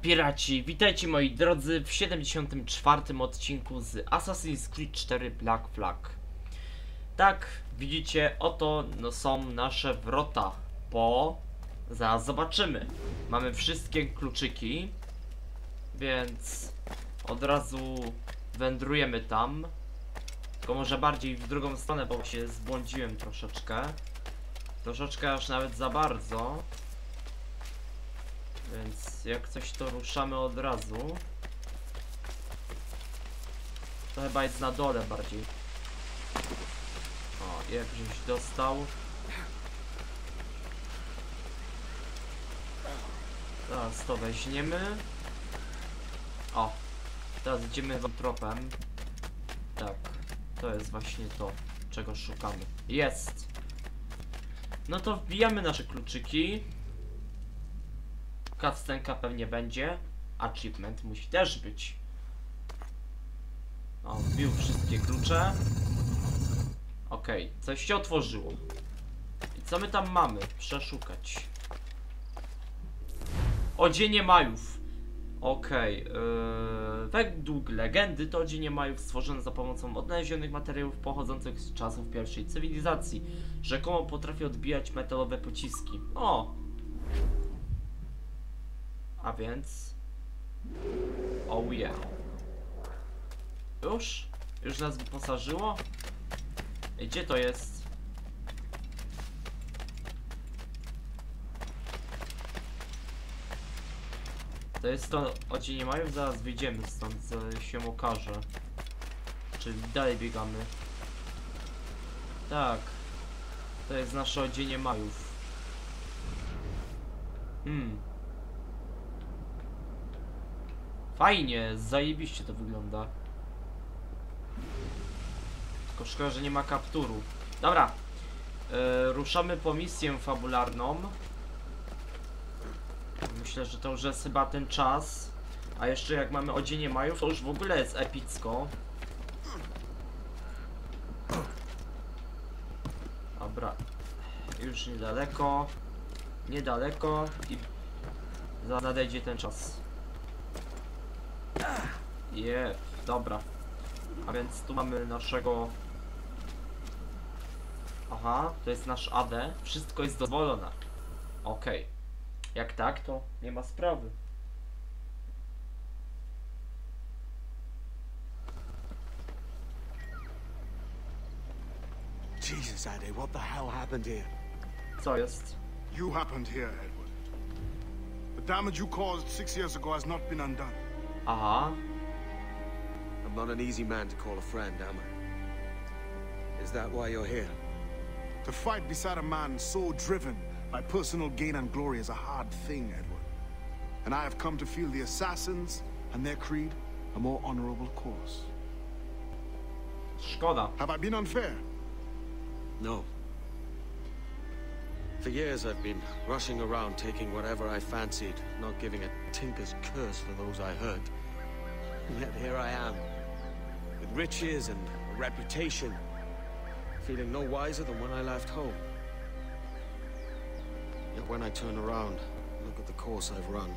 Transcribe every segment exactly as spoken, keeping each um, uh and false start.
piraci, witajcie moi drodzy w siedemdziesiątym czwartym odcinku z Assassin's Creed cztery Black Flag. Tak, widzicie, oto no, są nasze wrota, bo zaraz zobaczymy. Mamy wszystkie kluczyki, więc od razu wędrujemy tam. Tylko może bardziej w drugą stronę, bo się zbłądziłem troszeczkę. Troszeczkę aż nawet za bardzo. Więc jak coś to ruszamy od razu. To chyba jest na dole bardziej. O, jak żeś dostał. Teraz to weźmiemy. O, teraz idziemy tropem. Tak, to jest właśnie to, czego szukamy. Jest! No to wbijamy nasze kluczyki. Cutscenka pewnie będzie. Achievement musi też być. O, wbił wszystkie klucze. Okej, okay, coś się otworzyło. I co my tam mamy? Przeszukać. Odzienie Majów. Okej, okay, yy, według legendy to odzienie Majów stworzone za pomocą odnalezionych materiałów pochodzących z czasów pierwszej cywilizacji. Rzekomo potrafi odbijać metalowe pociski. O! A więc... Oh yeah. Już? Już nas wyposażyło? Ej, gdzie to jest? To jest to odzienie Majów? Zaraz wyjdziemy stąd, się okaże. Czyli dalej biegamy. Tak. To jest nasze odzienie Majów. Hmm. Fajnie, zajebiście to wygląda. Tylko szkoda, że nie ma kapturu. Dobra. Yy, ruszamy po misję fabularną. Myślę, że to już jest chyba ten czas. A jeszcze jak mamy odzienie Majów, to już w ogóle jest epicko. Dobra. Już niedaleko. Niedaleko. I nadejdzie ten czas. Je, dobra. A więc tu mamy naszego... Aha, to jest nasz A D. Wszystko jest dozwolone. Okej. Okay. Jak tak, to nie ma sprawy. Jesus, Ade, what the hell happened here? Co jest? You happened here, Edward. The damage you caused six years ago has not been undone. Aha. I'm not an easy man to call a friend, am I? Is that why you're here? To fight beside a man so driven by personal gain and glory is a hard thing, Edward. And I have come to feel the assassins and their creed a more honorable course. Szkoda. Have I been unfair? No. For years I've been rushing around taking whatever I fancied, not giving a tinker's curse for those I hurt. And yet here I am, with riches and a reputation, feeling no wiser than when I left home. Yet when I turn around, look at the course I've run.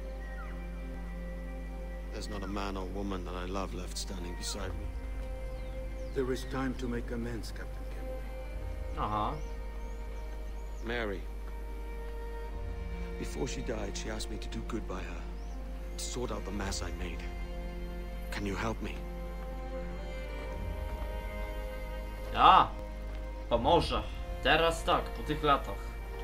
There's not a man or woman that I love left standing beside me. There is time to make amends, Captain Kenway. Aha. Mary. Before she died, she asked me to do good by her, to sort out the mess I made. Can you help me? A, pomoże. Teraz tak, po tych latach.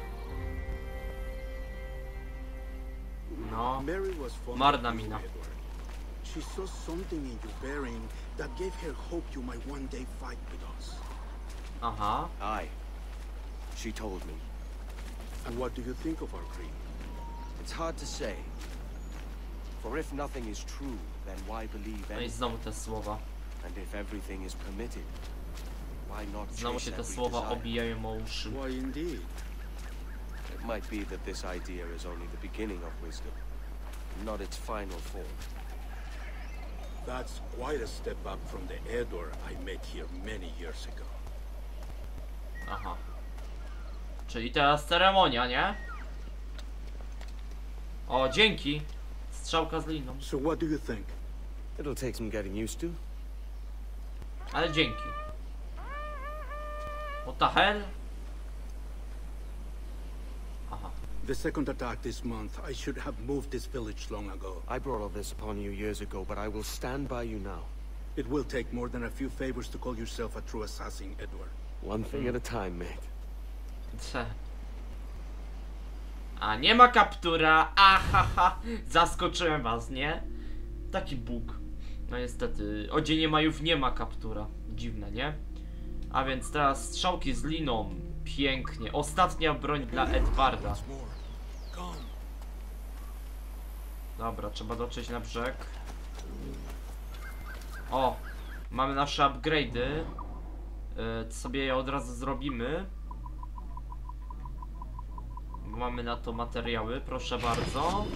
No, Mary was fond marna of you, mina. Edward. She saw something in your bearing that gave her hope you might one day fight with us. Aha. Aye. She told me. And what do you think of our creed? It's hard to say. For if nothing is true, then why believe No i anything? znowu te słowa. And if everything is permitted, why not Znowu chase się te every słowa desire? obijają o uszy. Why, indeed. It might be that this idea is only the beginning of wisdom, not its final form. That's quite a step up from the Edward I met here many years ago. Aha. Czyli teraz ceremonia, nie? O, dzięki. strzałka z liną. So what do you think? It'll take some getting used to. Ale dzięki. What the hell? Aha. The second attack this month, I should have moved this village long ago. I brought all this upon you years ago, but I will stand by you now. It will take more than a few favors to call yourself a true assassin, Edward. One thing at a time, mate. Ce. A nie ma kaptura. Ahaha. Zaskoczyłem was, nie? Taki bóg. No niestety. O Dzień Majów nie ma kaptura. Dziwne, nie? A więc teraz strzałki z liną. Pięknie. Ostatnia broń dla Edwarda. Dobra, trzeba dotrzeć na brzeg. O! Mamy nasze upgrade'y. Yy, sobie je od razu zrobimy. Bo mamy na to materiały, proszę bardzo.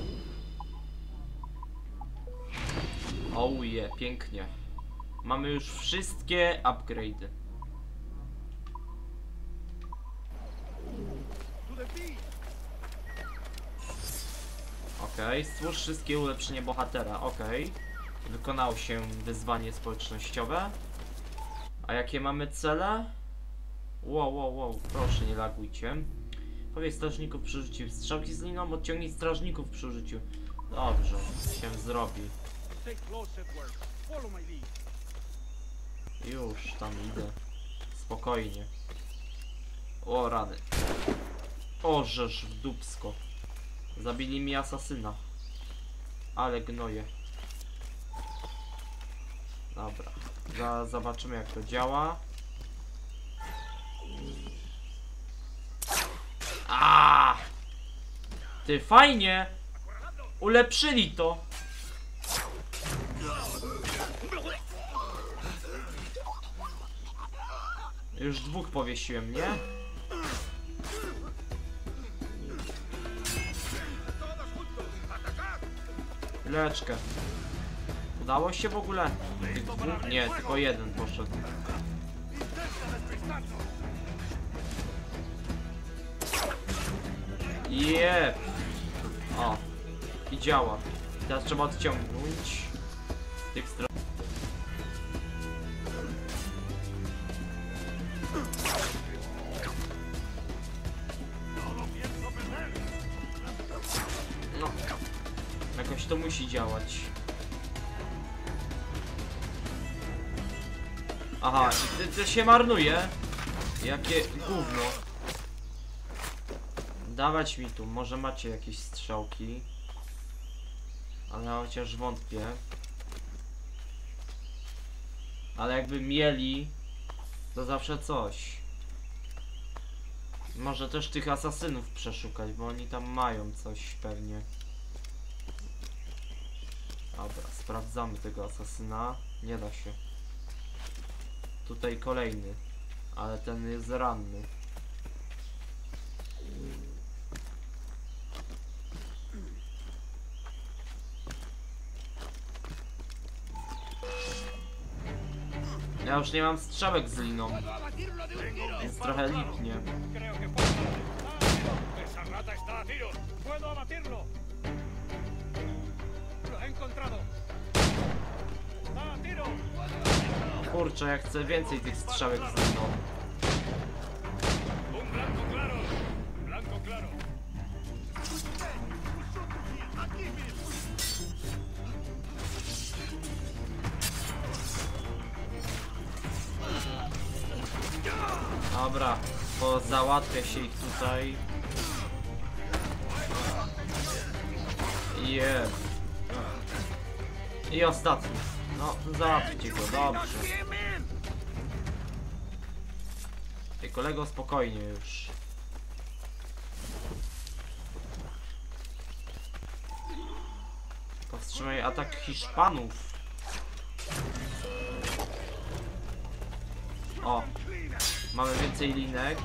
Ouje, pięknie. Mamy już wszystkie upgrade'y. Okej, okay. Stwórz wszystkie ulepszenia bohatera, okej. Okay. Wykonało się wyzwanie społecznościowe. A jakie mamy cele? Wow, wow, wow, proszę nie lagujcie. Powiedz strażników przy użyciu strzałki z liną, odciągnij strażników przy użyciu. Dobrze, się zrobi. Już tam idę. Spokojnie. O rany. Orzesz w dupsko. Zabili mi asasyna. Ale gnoje. Dobra. Za, zobaczymy jak to działa. A! Ty fajnie! Ulepszyli to! Już dwóch powiesiłem, nie? Chwileczkę. Udało się w ogóle? Tych dwóch? Nie, tylko jeden poszedł. Jep. O. I działa. Teraz trzeba odciągnąć tych stron. No. Jakoś to musi działać. Aha, i to się marnuje. Jakie gówno. Dawać mi tu, może macie jakieś strzałki. Ale chociaż wątpię. Ale jakby mieli, to zawsze coś. Może też tych asasynów przeszukać, bo oni tam mają coś pewnie. Dobra, sprawdzamy tego asasyna. Nie da się. Tutaj kolejny, ale ten jest ranny. Ja już nie mam strzałek z liną, więc trochę lipnie. Kurczę, ja chcę więcej tych strzałek z liną. Dobra, bo załatwia się ich tutaj. Yeah. I ostatni. No, załatwcie go, dobrze. Ej, kolego, spokojnie już. Powstrzymaj atak Hiszpanów. O, mamy więcej linek.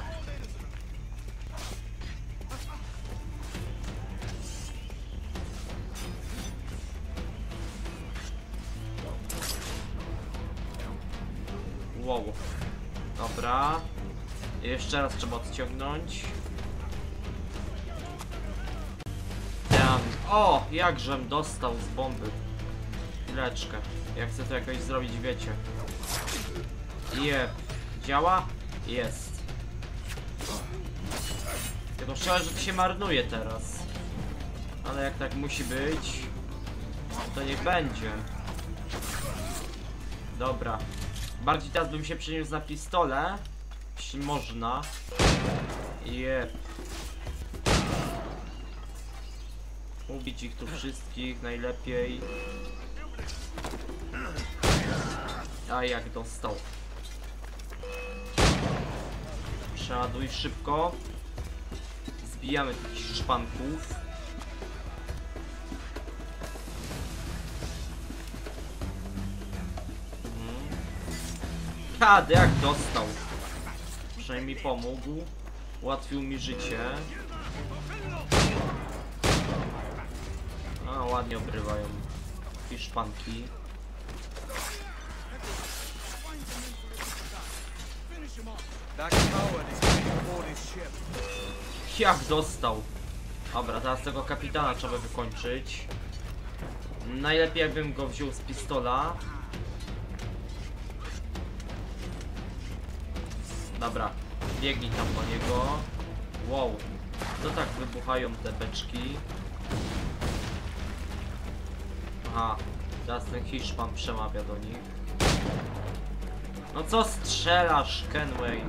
Wow. Dobra. I jeszcze raz trzeba odciągnąć. Tam. O, jakżem dostał z bomby. Chwileczkę. Jak chcę to jakoś zrobić, wiecie. Je. Działa? Jest. Tylko szkoda, że to się marnuje teraz. Ale jak tak musi być, to niech będzie. Dobra. Bardziej teraz bym się przeniósł na pistole. Jeśli można. Je. Ubić ich tu wszystkich najlepiej. A jak dostał. Przeładuj szybko. Zbijamy tych szpanków. Mhm. Kad, jak dostał. Przynajmniej pomógł. Ułatwił mi życie. A, ładnie obrywają hiszpanki. Jak dostał? Dobra, teraz tego kapitana trzeba wykończyć. Najlepiej jakbym go wziął z pistola. Dobra, biegnij tam po niego. Wow, to tak wybuchają te beczki. Aha, teraz ten Hiszpan przemawia do nich. No co strzelasz, Kenway?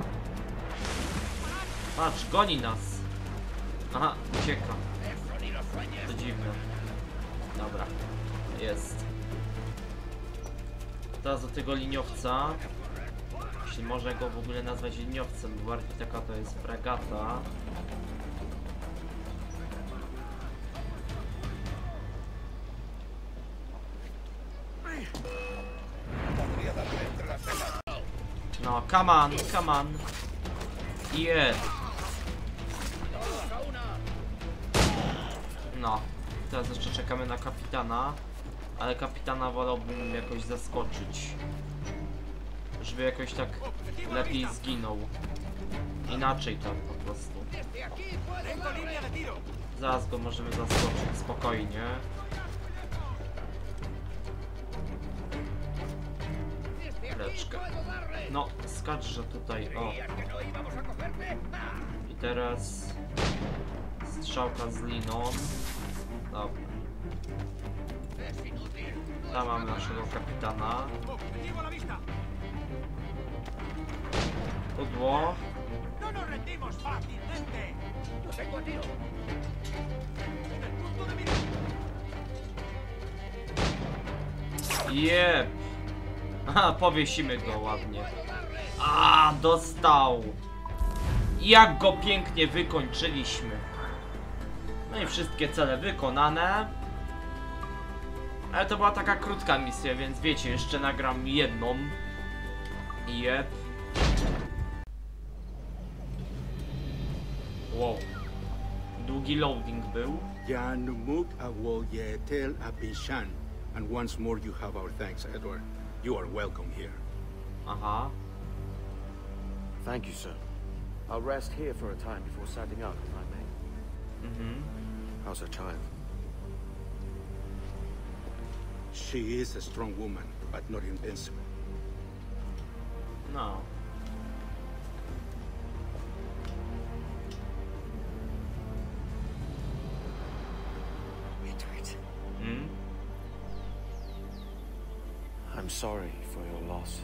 Patrz, goni nas. Aha, ucieka. To dziwne. Dobra, jest. Teraz do tego liniowca. Jeśli można go w ogóle nazwać liniowcem, bo bardziej taka to jest fregata. No, come on, come on. Yeah. No, teraz jeszcze czekamy na kapitana. Ale kapitana wolałbym jakoś zaskoczyć. Żeby jakoś tak lepiej zginął. Inaczej tak po prostu. Zaraz go możemy zaskoczyć spokojnie. Leczkę. No, skaczże tutaj, o. I teraz strzałka z liną. Dobra. Tam mamy naszego kapitana. Pudło. Jep. Aha, powiesimy go ładnie. A, dostał. Jak go pięknie wykończyliśmy. No i wszystkie cele wykonane. Ale to była taka krótka misja, więc wiecie, jeszcze nagram jedną. Jep. Wow. Długi loading był. Janumuk awoye tel abishan. And once more you have our thanks, Edward. You are welcome here. Aha. Thank you, sir. I'll rest here for a time before setting out, if I may. Mhm. How's her child? She is a strong woman, but not invincible. No. Edward. Hmm? I'm sorry for your loss.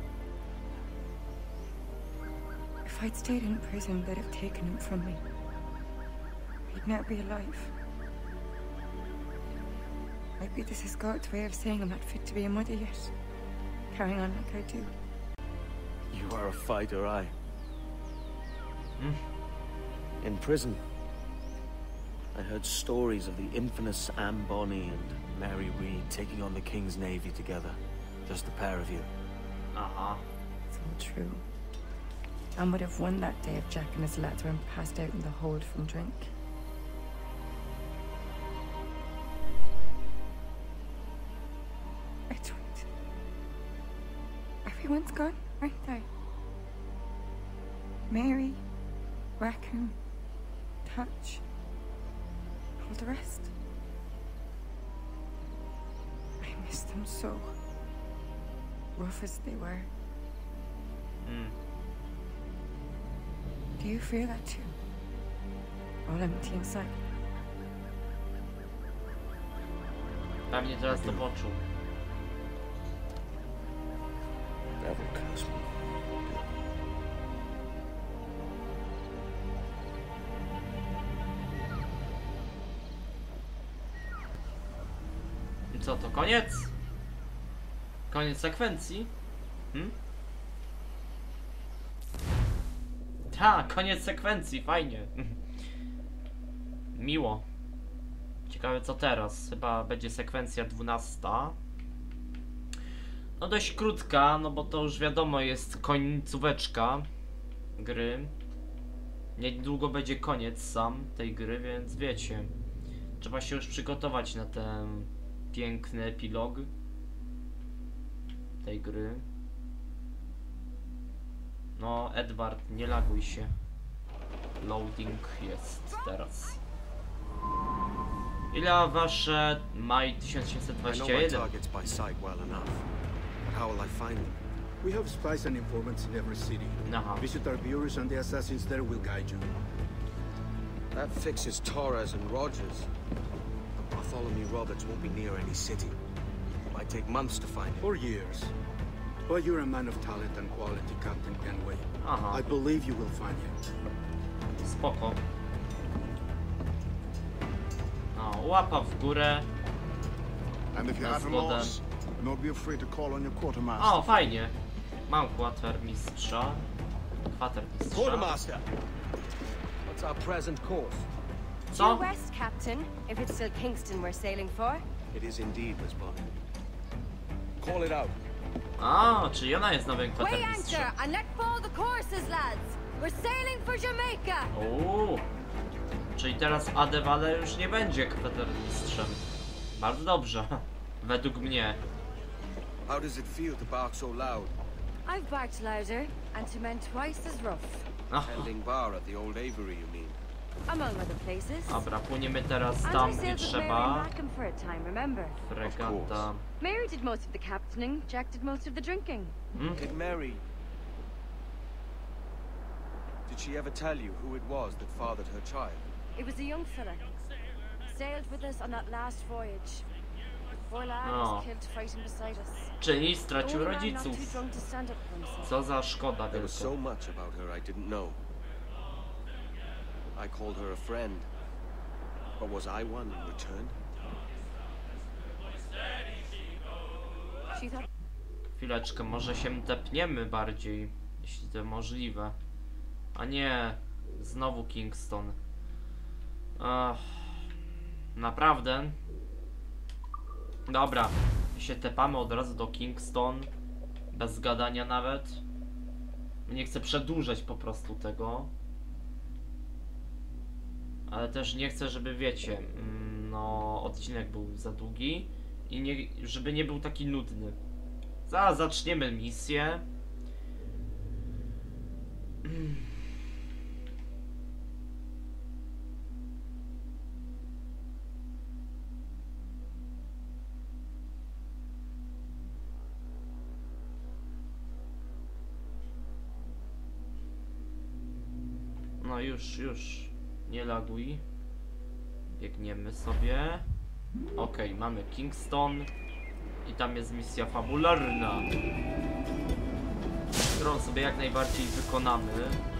If I'd stayed in prison, they'd have taken him from me. He'd never be alive. Maybe this is God's way of saying I'm not fit to be a mother yet. Carrying on like I do. You are a fighter, aye. Hmm? In prison, I heard stories of the infamous Anne Bonny and Mary Read taking on the King's Navy together. Just the pair of you. Aha. It's all true. Anne would have won that day if Jack and his lads weren't passed out in the hold from drink. Edward. Everyone's gone, aren't they? Mary, Raccoon, Touch, all the rest. miss them so. Rough as they were. Mm. Do you feel that too? All empty inside. Pewnie teraz to poczuł. Devil curse me. I co, to koniec? Koniec sekwencji? Hmm? Ta, koniec sekwencji, fajnie. Miło. Ciekawe co teraz. Chyba będzie sekwencja dwunasta. No dość krótka, no bo to już wiadomo jest końcóweczka gry. Niedługo będzie koniec sam tej gry, więc wiecie. Trzeba się już przygotować na ten piękny epilog tej gry. No Edward, nie laguj się. Loading jest teraz. Ile wasze maj tysiąc osiemset I know dwadzieścia my jeden? targets by sight well enough, but how will I find them? We have spies and informants in every city. Aha. Visit our bureaus and the assassins there will guide you. That fixes Torres and Rogers. But Bartholomew Roberts won't be near any city. It might take months to find him. For years. But you're a man of talent and quality, Captain Kenway. Aha. I believe you will find him. Spoko. No, łapa w górę. And if you're That's at a well loss, do not be afraid to call on your quartermaster. O, fajnie. Mam kwatermistrza. Kwatermistrza. Quartermaster! What's our present course? Due Co? west, Captain, if it's still Kingston we're sailing for. It is indeed, Miss Bonnet. Call it out. A, czyli ona jest nowym Weigh anchor kwatermistrzem. and let fall the courses, lads. We're sailing for Jamaica. Uuu. Czyli teraz Adewale już nie będzie kwatermistrzem. Bardzo dobrze. Według mnie. How does it feel to bark so loud? I've barked louder, and to men twice as rough. Ach, Tending bar at the old Avery, you mean? Among other places. dobra, płyniemy teraz And tam, I gdzie sailed with Mary trzeba. and Malcolm for a time, remember? Fregata. Mary did most of the captaining, Jack did most of the drinking. Did Mary... Did she ever tell you who it was that fathered her child? It was a young fella. Sailed with us on that last voyage. The poor lad Oh. was killed fighting beside us. Czyli stracił Only man not too rodziców. drunk to stand up for himself. Co za szkoda There was so wielka. much about her I didn't know. I called her a friend. But was I one in return? She thought Chwileczkę, może się tepniemy bardziej, jeśli to możliwe. A nie, znowu Kingston. Ach, naprawdę? Dobra, się tepamy od razu do Kingston. Bez gadania nawet. Nie chcę przedłużać po prostu tego. Ale też nie chcę, żeby wiecie, mm, no odcinek był za długi. I nie, żeby nie był taki nudny. Zaraz zaczniemy misję. No już, już. Nie laguj. Biegniemy sobie. Okej, okay, mamy Kingston. I tam jest misja fabularna, którą sobie jak najbardziej wykonamy.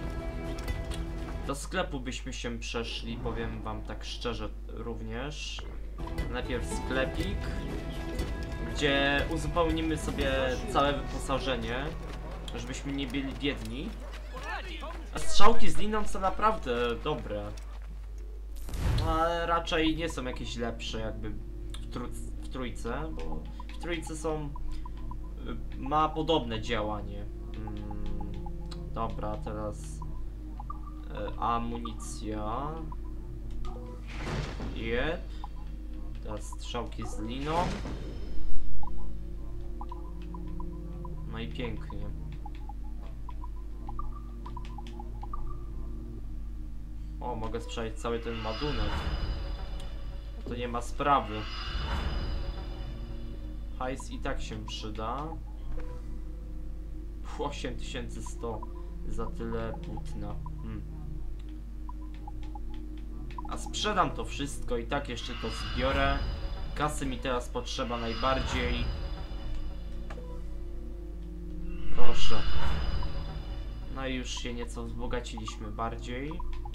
Do sklepu byśmy się przeszli, powiem wam tak szczerze również. Najpierw sklepik, gdzie uzupełnimy sobie całe wyposażenie, żebyśmy nie byli biedni. A strzałki z liną są naprawdę dobre. Ale raczej nie są jakieś lepsze jakby w, trój w trójce, bo w trójce są... ma podobne działanie. Hmm, dobra, teraz e, amunicja. Jep. Teraz strzałki z liną. No i pięknie. O, mogę sprzedać cały ten ładunek. To nie ma sprawy. Hajs i tak się przyda. osiem tysięcy sto za tyle płótna. Hmm. A sprzedam to wszystko i tak jeszcze to zbiorę. Kasy mi teraz potrzeba najbardziej. Proszę. No i już się nieco wzbogaciliśmy bardziej.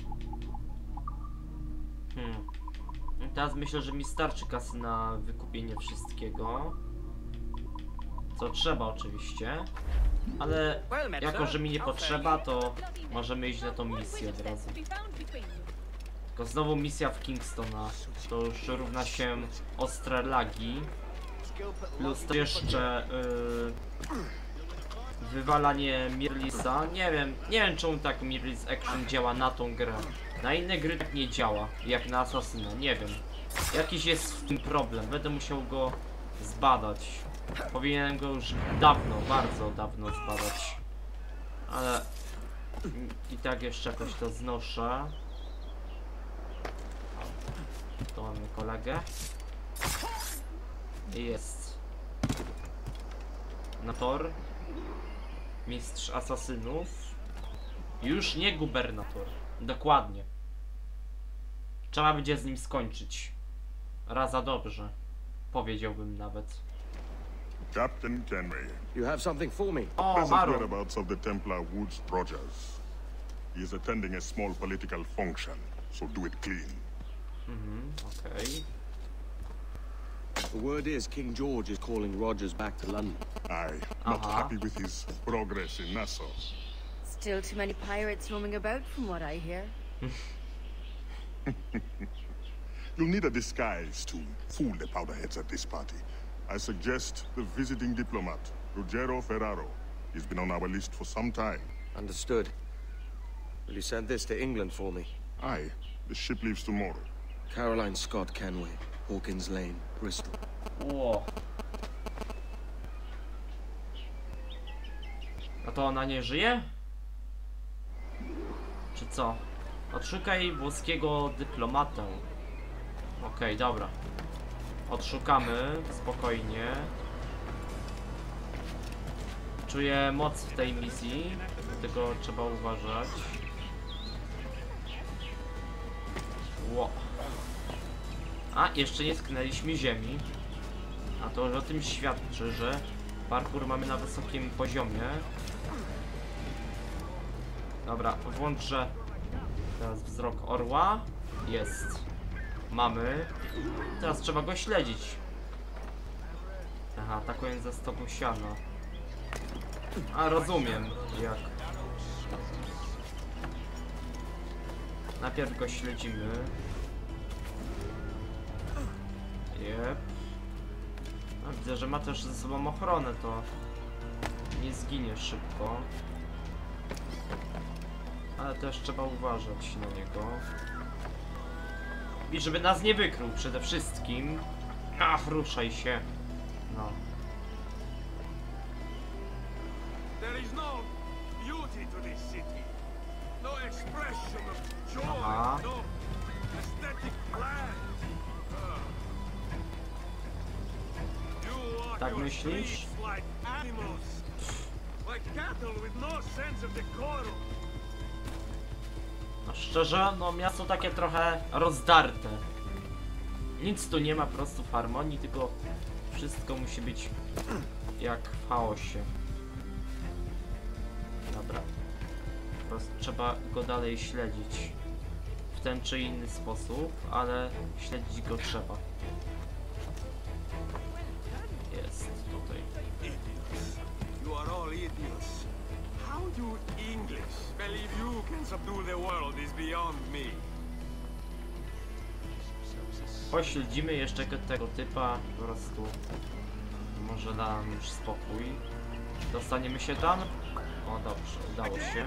Hmm. Teraz myślę, że mi starczy kasy na wykupienie wszystkiego. Co trzeba oczywiście. Ale jako, że mi nie potrzeba, to możemy iść na tą misję od razu. Tylko znowu misja w Kingstona. To już równa się ostre lagi. Plus to jeszcze yy, wywalanie Mirlisa. Nie wiem, nie wiem czemu tak Mirlis Action działa na tą grę. Na inne gry tak nie działa, jak na Asasyna, nie wiem. Jakiś jest w tym problem, będę musiał go zbadać. Powinienem go już dawno, bardzo dawno zbadać. Ale i tak jeszcze jakoś to znoszę. Tu mamy kolegę. Jest. Nator. Mistrz asasynów. Już nie gubernator. Dokładnie. Trzeba będzie z nim skończyć. Raz za dobrze. Powiedziałbym nawet. Captain Kenway. You have something for me? O, Present Maru. whereabouts of the Templar Woods Rogers. He is attending a small political function, so do it clean. Mhm, okej. The word is King George is calling Rogers back to London. Aye, not Uh-huh. happy with his progress in Nassau. Still too many pirates roaming about, from what I hear. You'll need a disguise to fool the powderheads at this party. I suggest the visiting diplomat, Ruggiero Ferraro. He's been on our list for some time. Understood. Will you send this to England for me? Aye, the ship leaves tomorrow. Caroline Scott Kenway, Hawkins Lane, Bristol. Ło. A to ona nie żyje? Czy co? Odszukaj włoskiego dyplomatę. Okej, okay, dobra. Odszukamy, spokojnie. Czuję moc w tej misji, dlatego trzeba uważać. Ło. A, jeszcze nie sknęliśmy ziemi. A to już o tym świadczy, że parkour mamy na wysokim poziomie. Dobra, włączę teraz wzrok orła. Jest. Mamy. Teraz trzeba go śledzić. Aha, atakując ze stopu siana. A, rozumiem, jak. Najpierw go śledzimy. Jep. No, widzę, że ma też ze sobą ochronę, to nie zginie szybko. Ale też trzeba uważać na niego. I żeby nas nie wykrył przede wszystkim. Ach, ruszaj się. No. There is no beauty to this city. No expression of joy. Aha. No aesthetic plan. You walk Tak your myślisz? streets like animals. Like cattle with no sense of decorum. No szczerze, no miasto takie trochę rozdarte. Nic tu nie ma po prostu w harmonii, tylko wszystko musi być jak w chaosie. Dobra. Po prostu trzeba go dalej śledzić. W ten czy inny sposób, ale śledzić go trzeba. Jest tutaj. Idiots. You are all idiots. How you English believe you can subdue the world is beyond me. Pośledzimy jeszcze tego typa, po prostu może da nam już spokój. Dostaniemy się tam? O dobrze, udało się.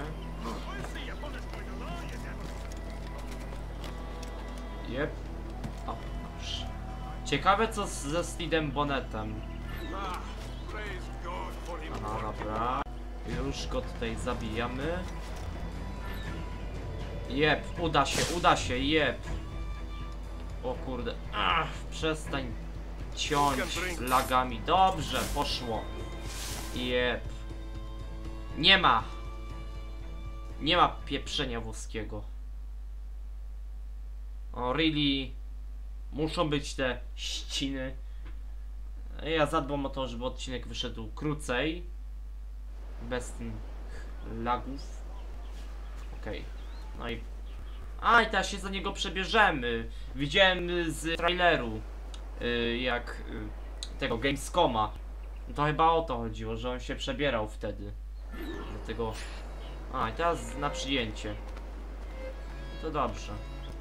Jep. O, dobrze. Ciekawe co z, ze Steedem Bonnetem. Ah, praise God for him. Aha, dobra. Już go tutaj zabijamy. Jep, uda się, uda się, jep. O kurde, ach, przestań ciąć lagami. Dobrze, poszło. Jep. Nie ma. Nie ma pieprzenia włoskiego. O, really? Muszą być te ściny. Ja zadbam o to, żeby odcinek wyszedł krócej. Bez tych lagów. Okej. Okay. No i... A, i teraz się za niego przebierzemy. Widziałem z traileru, yy, jak yy, tego Gamescoma. To chyba o to chodziło, że on się przebierał wtedy. Dlatego... A, i teraz na przyjęcie. To dobrze.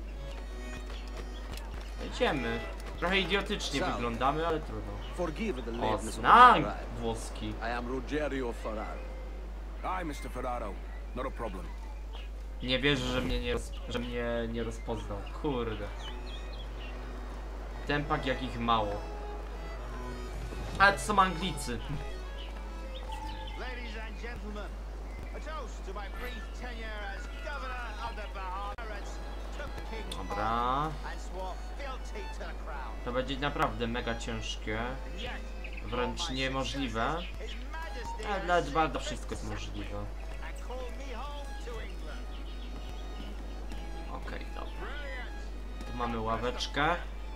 Idziemy. Trochę idiotycznie wyglądamy, ale trudno. O, znam włoski. I am Rogerio Ferraro. Aye, mister Ferraro. Not a problem. Nie wierzę, że mnie nie, roz... że mnie nie rozpoznał. Kurde. Tempak jakich mało. Ale to są Anglicy. Ladies and gentlemen, a toast to my brief tenure as governor of the Bahamas took King Dobra. and swore fealty to the crown. To będzie naprawdę mega ciężkie. Wręcz niemożliwe. Ale dla Edwarda wszystko jest możliwe. Okej, okay, dobra. Tu mamy ławeczkę.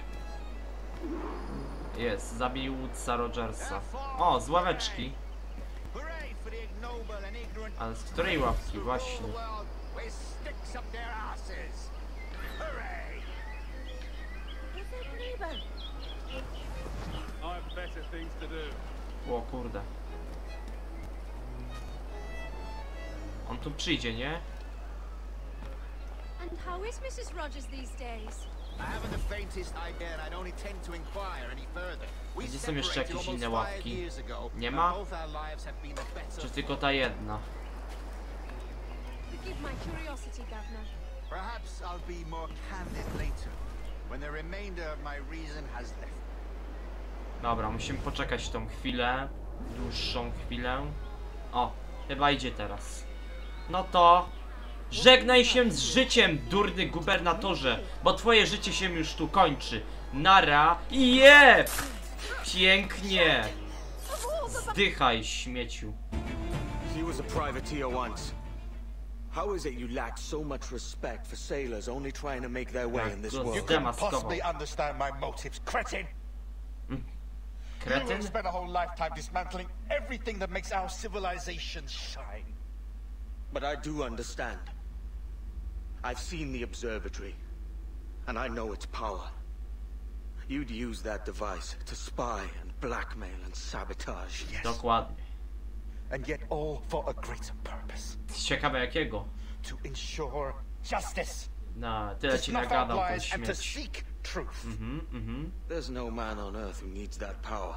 Jest, zabił Woodsa Rogersa. O, z ławeczki. Ale z której ławki? Właśnie. O kurde. On tu przyjdzie, nie? And how is missus Rogers these days? I haven't the faintest idea, and I don't intend to inquire any further. We Gdzie są jeszcze separated jakieś almost inne five ławki? years ago, Nie and ma? both our lives have been the better Czy for tylko ta jedna? Forgive my curiosity, Governor. Perhaps I'll be more candid later, when the remainder of my reason has left. Dobra, musimy poczekać tą chwilę. Dłuższą chwilę. O, chyba idzie teraz. No to... Żegnaj się z życiem, durny gubernatorze, bo twoje życie się już tu kończy. Nara i jeb! Pięknie! Zdychaj, śmieciu. He was a privateer once. How is it you lack so much respect for sailors only trying to make their way in this go world? You couldn't possibly understand my motives, cretin! You Kretyn? have spent a whole lifetime dismantling everything that makes our civilization shine. But I do understand. I've seen the observatory, and I know its power. You'd use that device to spy and blackmail and sabotage. Yes. Dokładnie. And yet all for a greater purpose. Ciekawe jakiego? To ensure justice. Na tyle To ci snuff out nagadał ten lies and to śmieć. seek truth. Mhm, mhm. There's no man on earth who needs that power.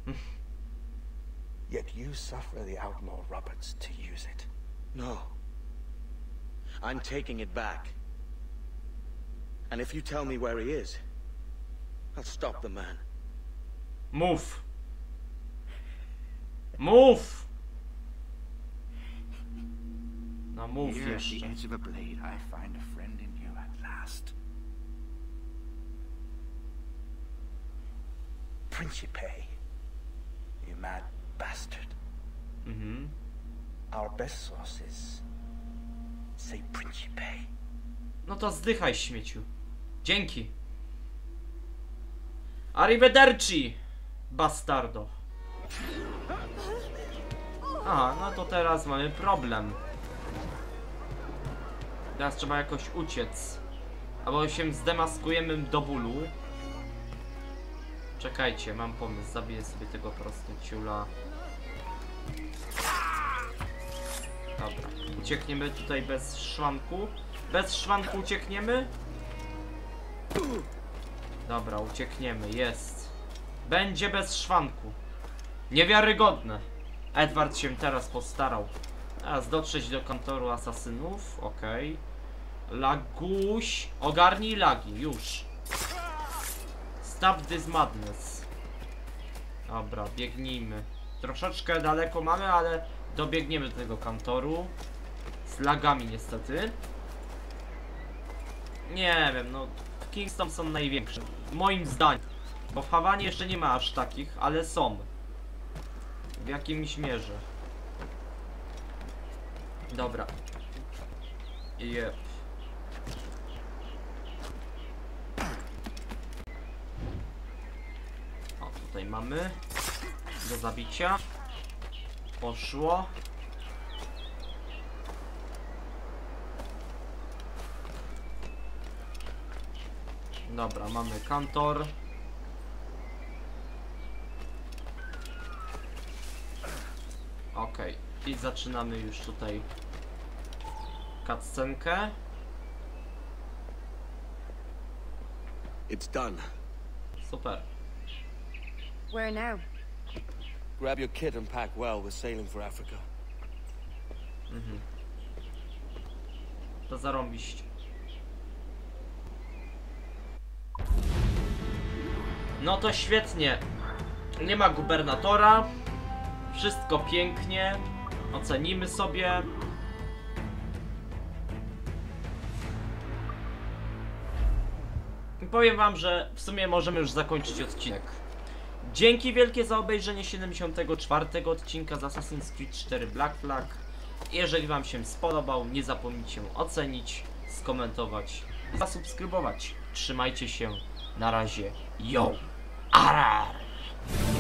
Yet you suffer the outlaw Roberts to use it. No. I'm taking it back. And if you tell me where he is, I'll stop the man. Mów! Mów! No mów Here at jeszcze. the edge of a blade, I find a friend in you at last. Principe, you mad bastard. Mhm. Our best sources say Principe. No to zdychaj, śmieciu. Dzięki. Arrivederci, bastardo. Aha, no to teraz mamy problem. Teraz trzeba jakoś uciec. Albo się zdemaskujemy do bólu. Czekajcie, mam pomysł. Zabiję sobie tego prostyciula. Dobra, uciekniemy tutaj bez szwanku. Bez szwanku uciekniemy? Dobra, uciekniemy, jest. Będzie bez szwanku. Niewiarygodne. Edward się teraz postarał. Teraz dotrzeć do kantoru asasynów, okej. Okay. Laguś, ogarnij lagi, już. Stop this madness. Dobra, biegnijmy. Troszeczkę daleko mamy, ale dobiegniemy do tego kantoru. Z lagami niestety. Nie wiem, no Kingston są największe. Moim zdaniem. Bo w Hawanie jeszcze nie ma aż takich, ale są. W jakimś mierze. Dobra. Jep. O, tutaj mamy. Do zabicia. Poszło. Dobra, mamy kantor. Okej, i zaczynamy już tutaj cutscenkę. It's done. Super. Where now? Grab your kit and pack well. We're sailing for Africa. Mhm. To zarąbiście. No to świetnie. Nie ma gubernatora. Wszystko pięknie. Ocenimy sobie. I powiem wam, że w sumie możemy już zakończyć odcinek. Dzięki wielkie za obejrzenie siedemdziesiątego czwartego odcinka z Assassin's Creed cztery Black Flag. Jeżeli wam się spodobał, nie zapomnijcie ocenić, skomentować i zasubskrybować. Trzymajcie się. Na razie. Yo! Arar!